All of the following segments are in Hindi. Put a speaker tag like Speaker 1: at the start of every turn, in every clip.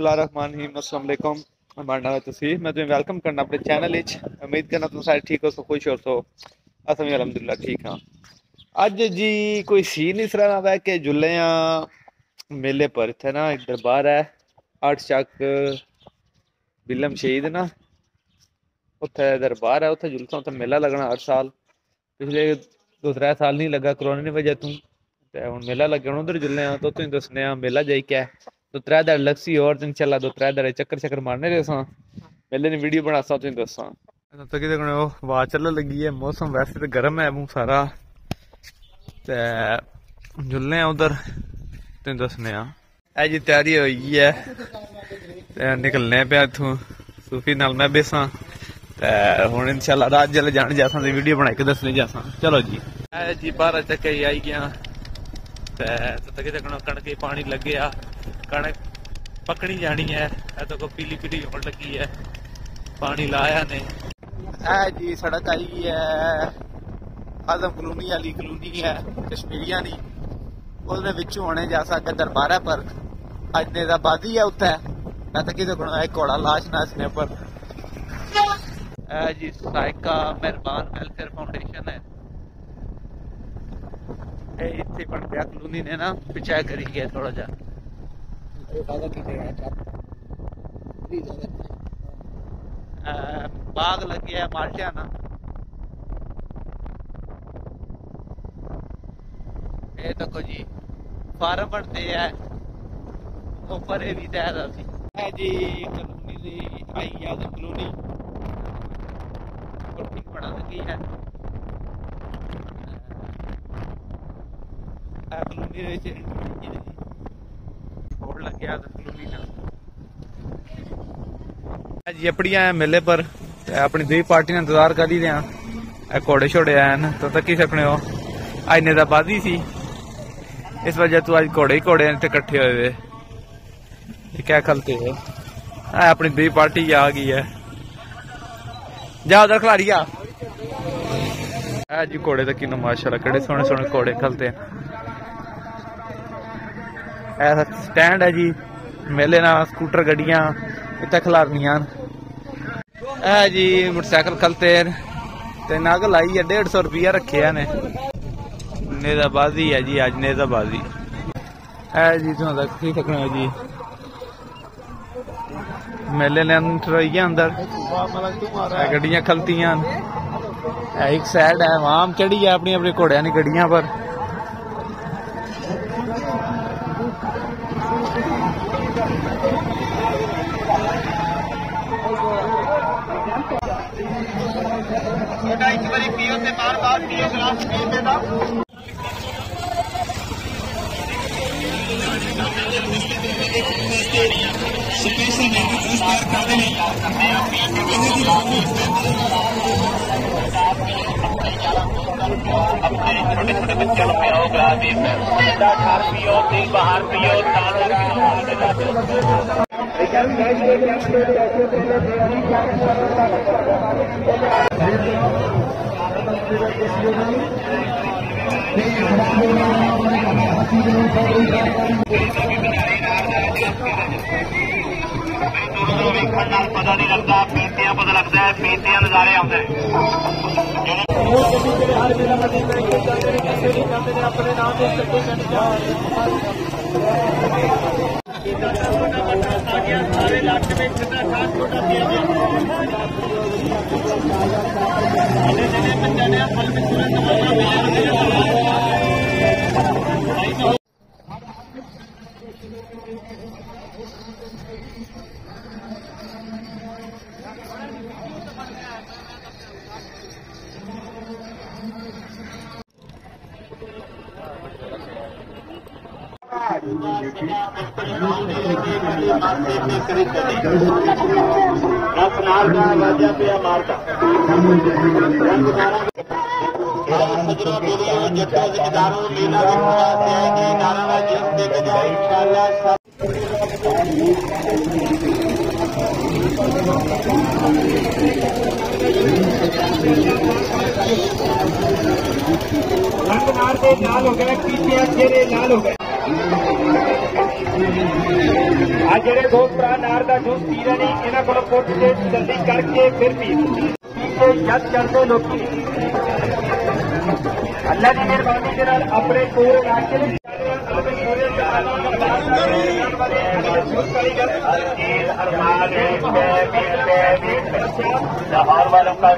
Speaker 1: बिस्मिल्लाहिर्रहमानिर्रहीम अस्सलाम वालेकुम। हमारा नाम है तसीह। मैं तुम्हें वेलकम करना अपने चैनल। उम्मीद करना तुम सारे ठीक हो, सो खुश हो, सो अस भी अलहमदुलिल्लाह ठीक हाँ। अज जी कोई सीन इस तरह का है कि जुल्लियां मेले पर इत्थे ना एक दरबार है आठ चक बिलम शहीद ना, उत्थे दरबार है, उत्थे जुलसा उत्थे मेला लगना हर साल। पिछले 2-3 साल नहीं लगा कोरोना की वजह तू, हुण मेला लगे उधर जुल्ले तो तुम दसने मेला जाई क्या 2-3 दिन लगसी और दिन चला 2-3 दिन चक्कर मारने रहे मेले ने वीडियो बना सा तुम दसा तो कि आवाज चलन लगी है। मौसम वैसे तो गर्म है मुँह सारा, जुल्ले उधर तुम दसने जी तैयारी हो गई है, निकलने पे इथों सूफी नाल मैं बेसा हुण इंशाल्लाह रात जल्द जाने जासा वीडियो बना के दसने जासा। चलो जी जी 12 चक्के आई गया कणक पानी लगे आ, कणक पकड़ी जानी है तो को पीली पीली होने लगी है, पानी लाया ने। जी सड़क आई है आजम कलोनी वाली कलोनी है कश्मीरिया नी, उसने बिचू होने जा सकते दरबार पर अज नेजाबादी है उत्थे मैं तो किसी एक घोड़ा लाश नाचने पर। जी साइका मेहरबान वेलफेयर फाउंडेशन है इतने बन गया कलोनी ने ना पिछा करी गया थोड़ा जा बाग लगे है माल्टिया ना ये देखो जी फार्म बनते है ऊपर भी तैयार है जी कलोनी आई है कलोनी बना लगी है जी अपड़िया मेले पर अपनी दुई पार्टी ने इंतजार कर ही रहा घोड़े शोड़े आए तो तकी सकने हो अज नेजाबादी सी इस वजह तू अज घोड़े ही घोड़े इतने कट्ठे हुए क्या खलते हो अपनी दुई पार्टी आ गई है जा उधर खिलाड़िया जी घोड़े तो किन्नू माशाल्लाह कड़े सोने सोने घोड़े खलते हैं। ऐसा स्टैंड है जी मेले ना स्कूटर गड्डियां इतने खिलारनिया जी मोटरसाइकिल खलते ते नग लाई है 150 रुपया रखे ने। नेजाबादी है जी अज नेजाबादी है जी तुम देख सकते हो जी मेले ने अंदर गड्डियां खलतियां एक साइड है वहां चढ़ी है अपनी अपनी घोड़िया की गड्डियां पर।
Speaker 2: छोटे छोटे बच्चों को पियो ग्लास ठार पियो तेल बाहर पियो पता नहीं लगता पीतियां पता लगता है पीतियां नजारे आते हैं। अपने नाम सारे इलाके में छोटा छोटा दिया गया मारता जिम्मेदारों लीला लाल हो गया पीछे चेहरे लाल हो गए आ जेडे दोस्त भरा नार का जूस पी रहे हैं इन्हों को पुट के जल्दी करके फिर पी यद करते लोग अल्लाह की मेहरबानी के नाल अपने पूरे इलाके में लाहौर वालों का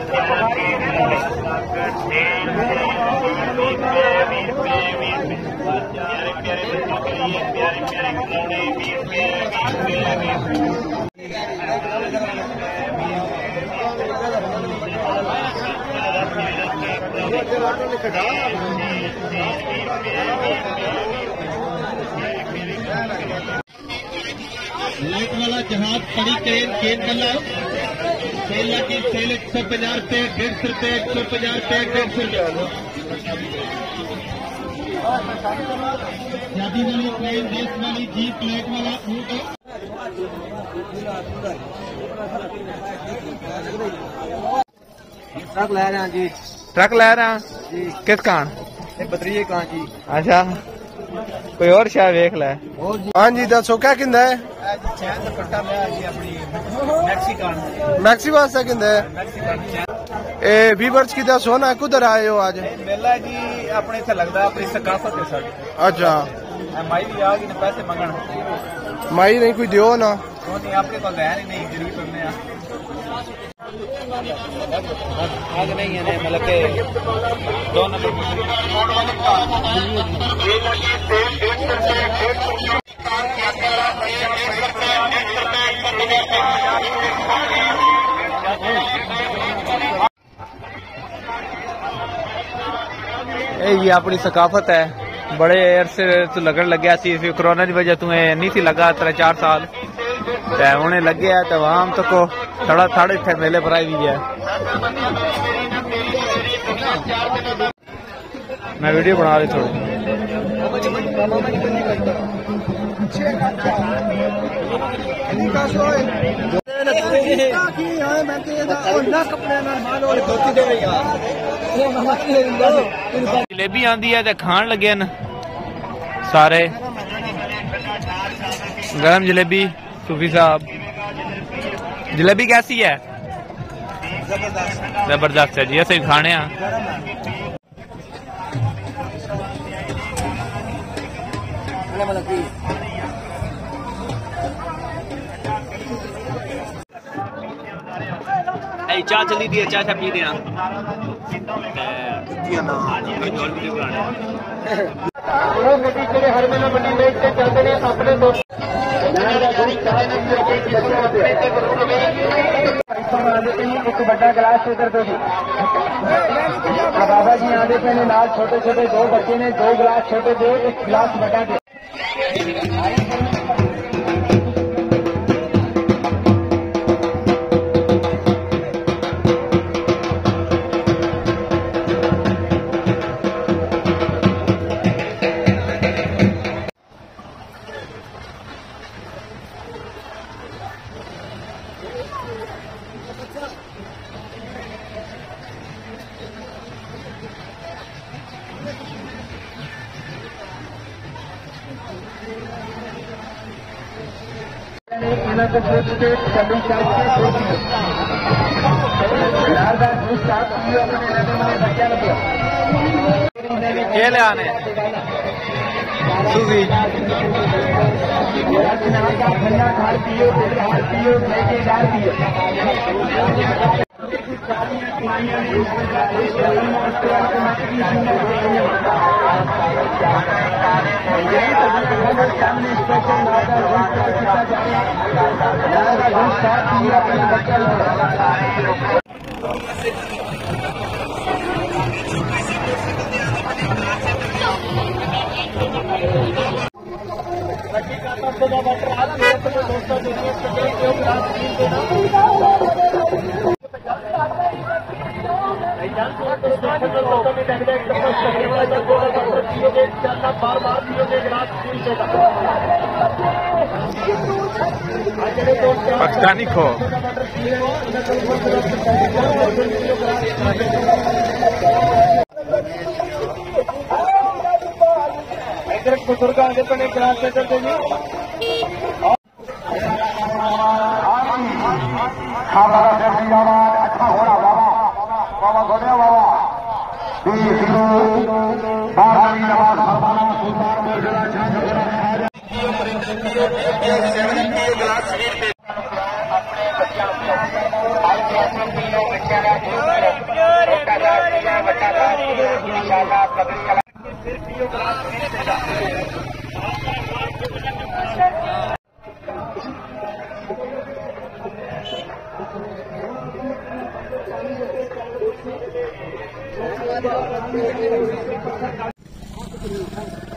Speaker 3: लाइट वाला जहाज खड़ी ट्रेन खेल वाला सेल की सेल 150 रुपये 150 रुपये 150 रुपये 150 शादी वाली ट्रेन रेस वाली जीप लाइट वाला ऊँट
Speaker 4: ट्रक लै रहे हैं जी।
Speaker 1: ट्रक लै रहे हैं
Speaker 4: जी
Speaker 1: किस कान?
Speaker 4: बतरीए कहाँ जी?
Speaker 1: अच्छा कोई और शायद वेख लै।
Speaker 4: और जी
Speaker 5: हाँ जी दसो क्या किंदा है?
Speaker 4: चैन दुपट्टा मैं जी अपनी मैक्सिकन
Speaker 5: मैक्सी वास्ते किंदा है? ए वीवर्स की दसो ना कुधर आए हो आज?
Speaker 4: मेला जी अपने इत्थे लगदा अपनी सकाफत है साडी।
Speaker 5: अच्छा
Speaker 4: माई भी आ गई ने पैसे मंगण
Speaker 5: माई नहीं कोई दियो ना?
Speaker 4: नहीं अपने पास है नहीं गरीब बंदे आ आग नहीं है मतलब के 2 नंबर
Speaker 1: ये अपनी सकाफत है। बड़े अरसे तो लगन लग्या सी कोरोना की वजह तू नहीं थी लगा 3-4 साल उन्हें लगे है तो आम तो को थोड़ा थाड़े थे मेले पर आई हुई है। मैं वीडियो बना रही थोड़ी जलेबी आंदी है तो खान लगे न सारे गरम जलेबी। सूफी साहब जलेबी कैसी है? जबरदस्त है जी ऐसे ही खाने हैं। चाह चली दी चाह पी देना
Speaker 2: हर मेला मंडी में चलते हैं अपने दोस्त एक बड़ा गिलास इधर दो जी। बाबा जी आते पे ने नाल छोटे छोटे 2 बच्चे ने 2 गिलास छोटे दे 1 गिलास बड़ा दे।
Speaker 1: केले आने सूफी पाकिस्तानी खो
Speaker 2: इधर बुजुर्ग आगे बने ग्रास सेंटर से जी अच्छा हो रहा बाबा बाबा गोड़िया बाबा 20